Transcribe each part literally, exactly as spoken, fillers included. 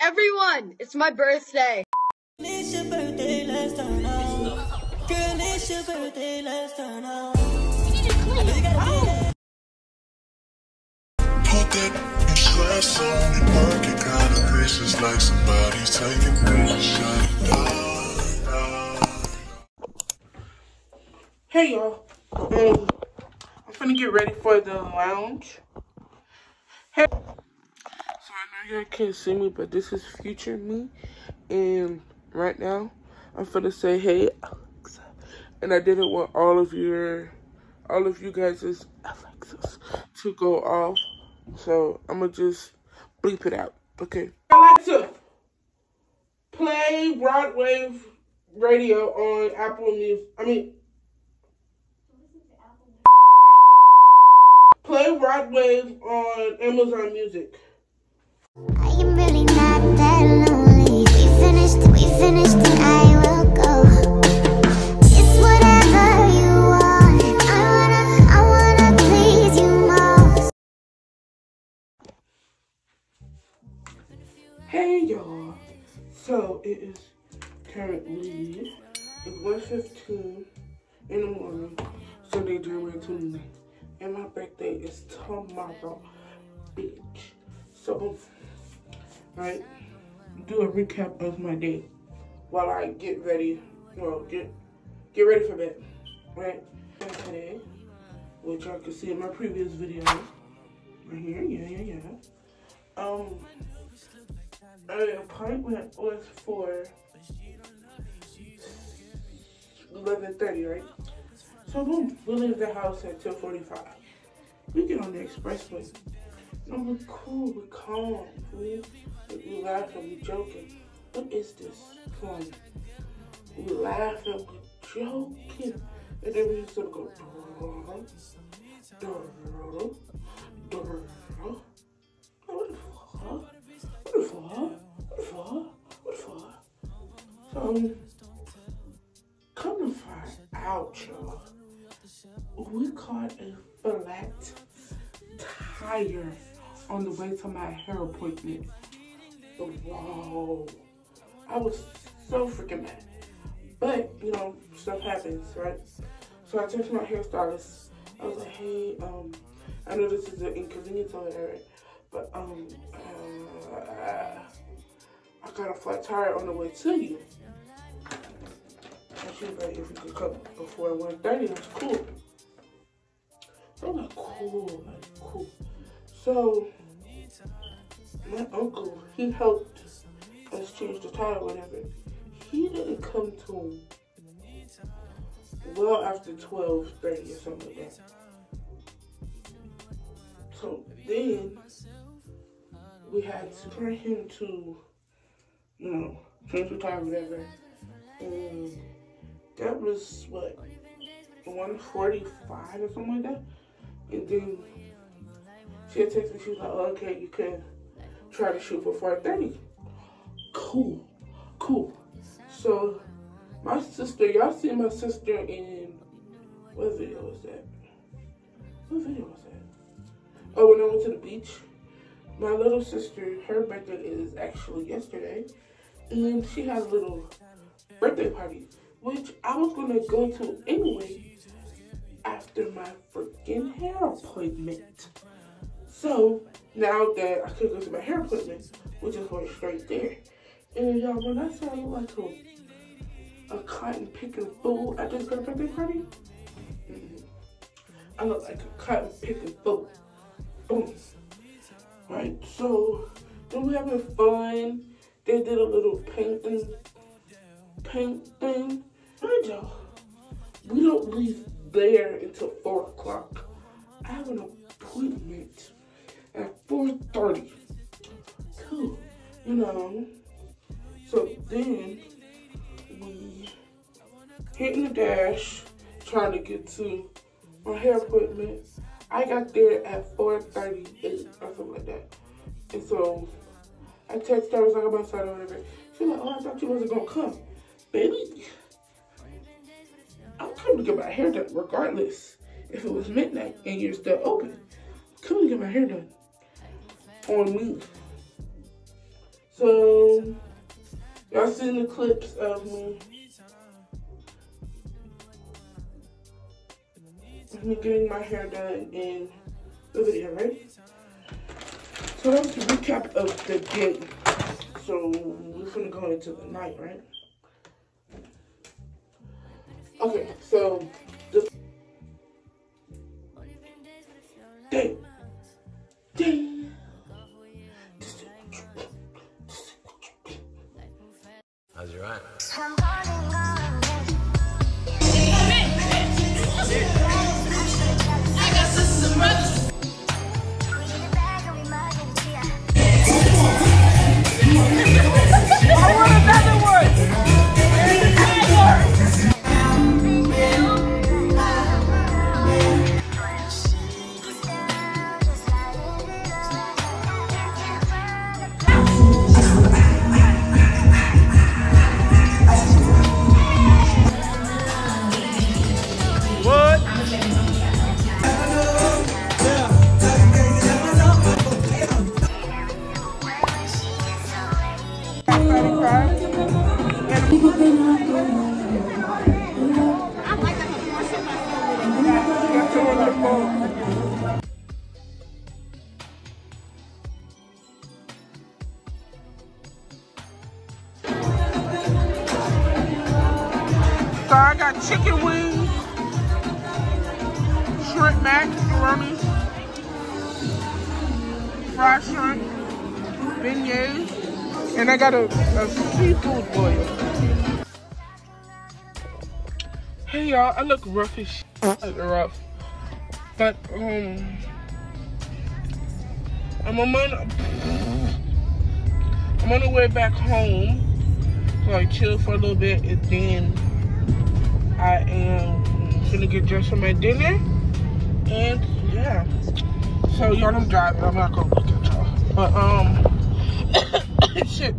Everyone, it's my birthday. It's your birthday, let's turn up. Girl, it's your birthday, let's turn up. I know you gotta be Put that in stress on your pocket, kind of vicious, like somebody's taking pictures, shut it down. Hey y'all, um, I'm finna get ready for the lounge. Hey, so I know y'all can't see me, but this is future me, and right now I'm finna say hey Alexa, and I didn't want all of your, all of you guys' Alexas to go off, so I'm gonna just bleep it out. Okay, Alexa, play Broadwave Radio on Apple Music. I mean. Play Rod Wave on Amazon Music. I am really not that lonely. We finished, we finished, and I will go. It's whatever you want. I wanna, I wanna please you most. Hey y'all. So it is currently one fifteen in the morning, Sunday, January twenty-ninth. And my birthday is tomorrow, bitch. So, right, do a recap of my day while I get ready. Well, get get ready for bed, right? And today, which y'all can see in my previous video, right here, yeah, yeah, yeah. Um, an appointment was for eleven thirty, right? So boom, we leave the house at ten forty-five. We get on the expressway. And we're cool, we're calm, we, we laughing, we joking. What is this fun? We laughing, we joking. And then we just sort of go, durr, durr, durr. What the fuck? What the fuck? What the fuck? What the fuck? So, um, come to find out, y'all. We caught a flat tire on the way to my hair appointment. Whoa. I was so freaking mad. But, you know, stuff happens, right? So I texted my hairstylist. I was like, hey, um, I know this is an inconvenience over there, but, um, uh, I got a flat tire on the way to you. And she was like, if we could come before one thirty, that's cool. So I'm like, cool, like, cool. So, my uncle, he helped us change the tire or whatever. He didn't come to well after twelve thirty or something like that. So then, we had to bring him to, you know, change the tire or whatever. And that was, what, one forty-five or something like that? And then she had texted me, she was like, oh, okay, you can try to shoot for four thirty. Cool, cool. So, my sister, y'all see my sister in, what video was that? What video was that? Oh, when I went to the beach. My little sister, her birthday is actually yesterday. And she has a little birthday party, which I was going to go to anyway after my freaking hair appointment. So, now that I could go to my hair appointment, we just went straight there. And y'all, when I say I look like a, a cotton picking fool at this girl's birthday party, mm-hmm. I look like a cotton picking fool. Boom. Right, so, then we having fun. They did a little painting, paint thing. Mind y'all, we don't leave there until four o'clock. I have an appointment at four thirty. Cool, you know. So then we hitting the dash, trying to get to my hair appointment. I got there at four thirty-eight or something like that. And so I texted her, I was like, I'm outside or whatever. She was like, oh, I thought you wasn't gonna come. Baby, I'm coming to get my hair done regardless if it was midnight and you're still open. I'm coming to get my hair done. On me. So, y'all seen the clips of me. Me getting my hair done in the video, right? So that was the recap of the day. So we're gonna go into the night, right? Okay, so the day, day. How's your aunt? So I got chicken wings, shrimp macaroni, fried shrimp, beignets, and I got a, a seafood boil. Hey y'all, I look rough as shit. I look rough. But um I'm on my I'm on the way back home. So I chill for a little bit and then I am gonna get dressed for my dinner, and yeah. So y'all, I'm driving. I'm not gonna look at y'all, but um, shit.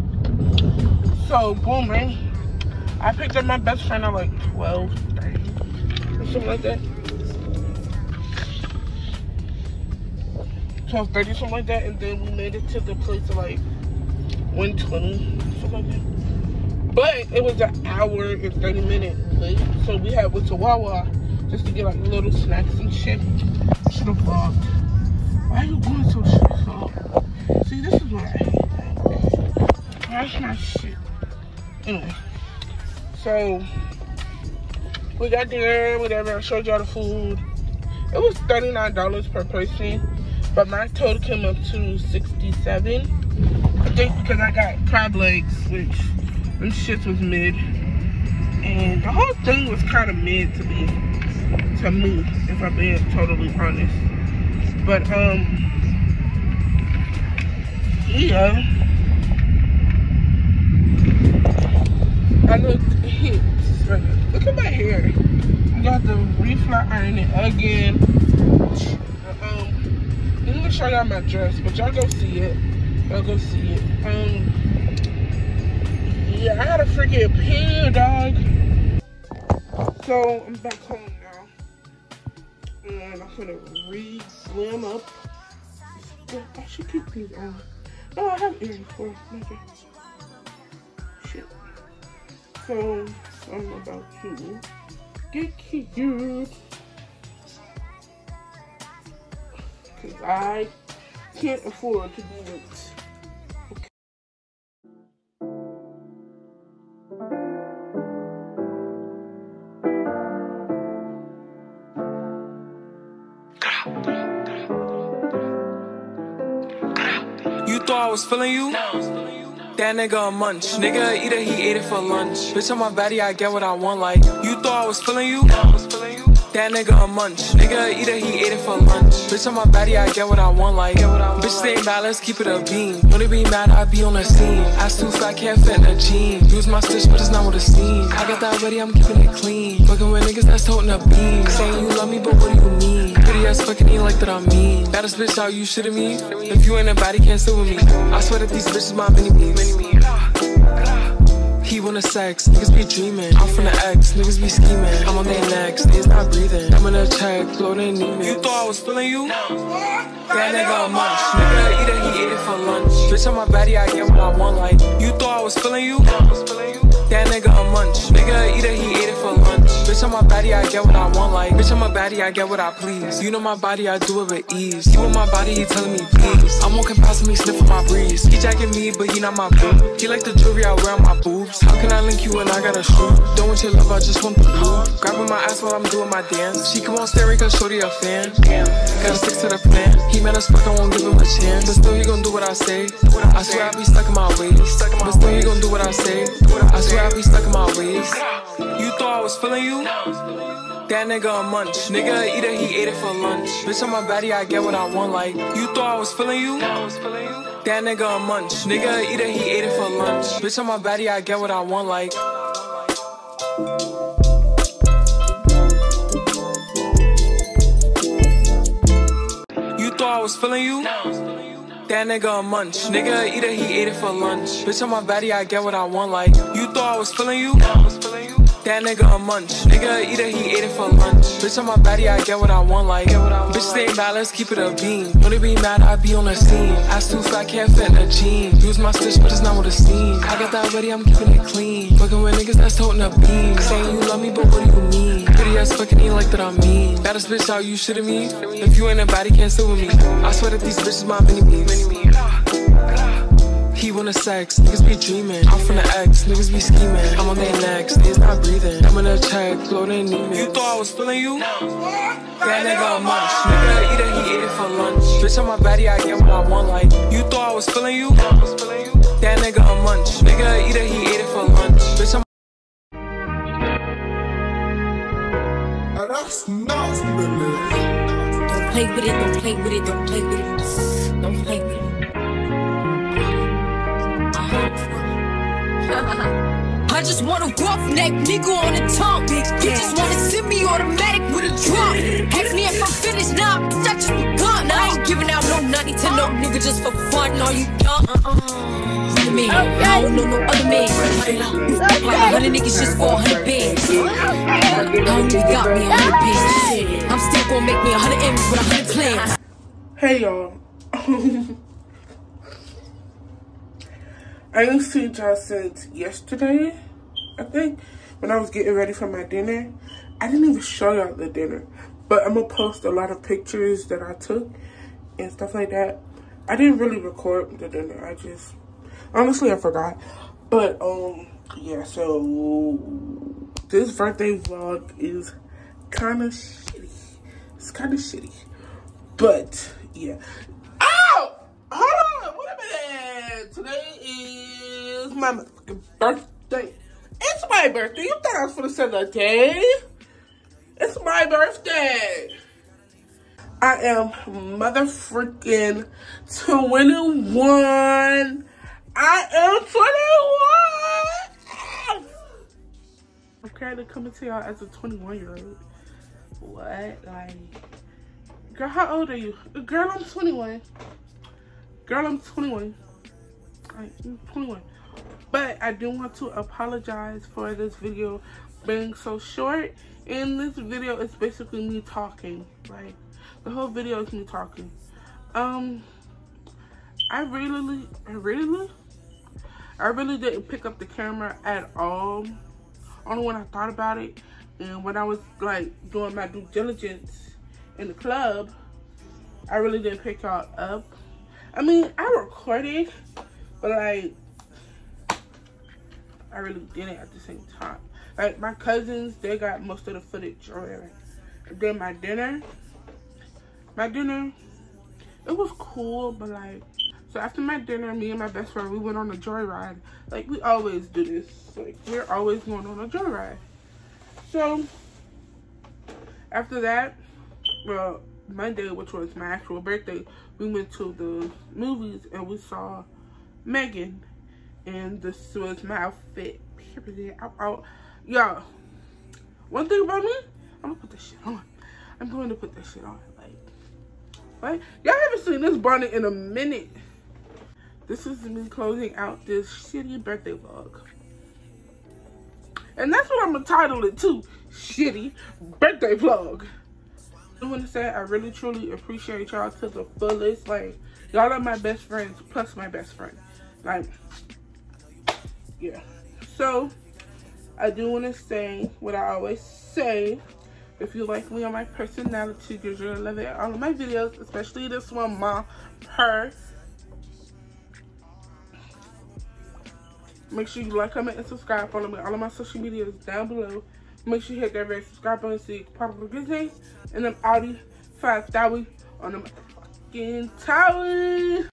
So boom, man. I picked up my best friend at like twelve thirty or something like that. twelve thirty, something like that, and then we made it to the place at like one twenty, something like that. But it was an hour and thirty minutes late, so we had went to Wawa just to get like little snacks and shit. I should have vlogged. Why are you going so stressed out? See, this is what I hate. That's my shit. Anyway, so we got there, whatever. I showed y'all the food. It was thirty-nine dollars per person, but my total came up to sixty-seven dollars. I think because I got crab legs, which them shits was mid, and the whole thing was kind of mid to me, to me, if I'm being totally honest. But um, yeah, I look hit. Look at my hair. I got the reflat ironing again. Um, let me show y'all my dress, but y'all go see it. Y'all go see it. Um. Yeah, I had a freaking opinion, dog. So I'm back home now, and I'm gonna re-slam up. I should keep these on. No, I have earrings for it. Okay. Shit. So I'm about to get cute, cause I can't afford to be late. You thought I was feeling you? That nigga a munch. Nigga a eater, he ate it for lunch. Bitch on my body, I get what I want. Like, you thought I was feeling you? That nigga a munch. Nigga a eater, he ate it for lunch. Bitch on my body, I get what I want. Like, bitch stay mad, let's keep it a beam. When they be mad, I be on the scene. Ass too fat, can't fit in a jean. Use my stitch, but it's not what it seems. I got that ready, I'm keeping it clean. Fucking with niggas that's toting a beam. Saying you love me, but what do you mean? Pretty ass fucking ain't like that I mean. Baddest bitch, how you shitting me? If you ain't a baddie, can't sit with me. I swear that these bitches my mini-me's. He wanna sex, niggas be dreaming. I'm from the X, niggas be scheming. I'm on their necks, niggas not breathing. I'm in a check, floating demons. You thought I was feeling you? That nigga a munch. Nigga eat it, he ate it for lunch. Bitch on my body, I get what I want. Like you thought I was feeling you? That nigga a munch. Nigga eat it, he ate it for lunch. Bitch on my body, I get what I want. Like bitch on my body, I get what I please. You know my body, I do it with ease. He want my body, he telling me please. I'm walking past him, he sniffing my breeze. He jacking me, but he not my boo. He like the jewelry I wear on my boobs. How can I link you when I got a shoe? Don't want your love, I just want the blue. Grabbing my ass while I'm doing my dance. She come on staring cause shorty a fan. Damn, gotta stick to the plan. He mad as fuck, I won't give him a chance. But still he gon' do what I say. I swear I be stuck in my ways. But still he gon' do what I say. I swear I be stuck in my ways. You thought I was feeling you? That nigga a munch. Nigga eat it, he ate it for lunch. Bitch on my body, I get what I want. Like you thought I was feeling you? That nigga a munch. Nigga eat it, he ate it for lunch. Bitch on my body, I get what I want. Like you thought I was feeling you? That nigga a munch. Nigga eat it, he ate it for lunch. Bitch on my body, I get what I want. Like you thought I was feeling you? That nigga a munch. Nigga eat it, he ate it for lunch. Bitch on my body, I get what I want. Like bitch stay mad, let's keep it a beam. When they be mad, I be on the scene. Ass too fat, can't fit in a jean. Use my stitch, but it's not what it seems. I got that ready, I'm keeping it clean. Fucking with niggas that's toting a beam. Saying you love me, but what do you mean? Pretty ass fucking ain't like that I mean. Baddest bitch, how you shitting me? If you ain't a baddie, can't sit with me. I swear that these bitches my mini-me's. He wanna sex, niggas be dreaming. I'm from the X, niggas be scheming. I'm on their necks, niggas not breathing. I'm in a check, floating demons. You thought I was feeling you? That nigga a munch. Nigga eat it, he ate it for lunch. Bitch on my body, I get what I want. Like you thought I was feeling you? That nigga a munch. Nigga eat it, he ate it for lunch. Bitch on That's nuts, Don't play with it, don't play with it, don't play with it. Don't play with it. I just want a roughneck nigga on the tongue. You just wanna send me automatic with a drum. Ask me if I'm finished now, nah, I just begun. I ain't giving out no money to no nigga just for fun. Are you dumb? Uh-uh. Look at me, I don't know no other man. Like a hundred niggas just for a hundred bands. I only got me a hundred bands. I'm still gonna make me a hundred M's with a hundred plans. Hey y'all. I didn't see y'all since yesterday, I think, when I was getting ready for my dinner. I didn't even show y'all the dinner, but I'm gonna post a lot of pictures that I took and stuff like that. I didn't really record the dinner. I just, honestly, I forgot. But, um, yeah, so this birthday vlog is kind of shitty. It's kind of shitty. But, yeah. Ow! Hold on! Wait a minute! Today is my motherfucking birthday. It's my birthday. You thought I was gonna say the day? It's my birthday. I am mother freaking twenty-one. I am twenty-one. I'm kind of coming to y'all as a twenty-one year old. What? Like, girl, how old are you? Girl, I'm twenty-one. Girl, I'm twenty-one. Like, I'm twenty-one. But I do want to apologize for this video being so short. In this video, it's basically me talking. Like, the whole video is me talking. Um, I really, I really, I really didn't pick up the camera at all. Only when I thought about it, and when I was like doing my due diligence in the club, I really didn't pick y'all up. I mean, I recorded, but like, I really didn't at the same time. Like, my cousins, they got most of the footage or whatever. And then my dinner, my dinner, it was cool, but like, so after my dinner, me and my best friend, we went on a joyride. Like, we always do this. Like, we're always going on a joyride. So, after that, well, Monday, which was my actual birthday, we went to the movies and we saw Megan. And this was my outfit. Y'all, one thing about me, I'm gonna put this shit on. I'm going to put this shit on. Like, right? Y'all haven't seen this bonnet in a minute. This is me closing out this shitty birthday vlog. And that's what I'm gonna title it too. Shitty birthday vlog. I want to say I really truly appreciate y'all to the fullest. Like, y'all are my best friends plus my best friend. Like, yeah. So I do want to say what I always say. If you like me or my personality, because you're gonna love it. All of my videos, especially this one, Ma, her. Make sure you like, comment, and subscribe. Follow me all of my social medias down below. Make sure you hit that red subscribe button so you can pop up a good day. And I'm Audi five thousand on the fucking tower.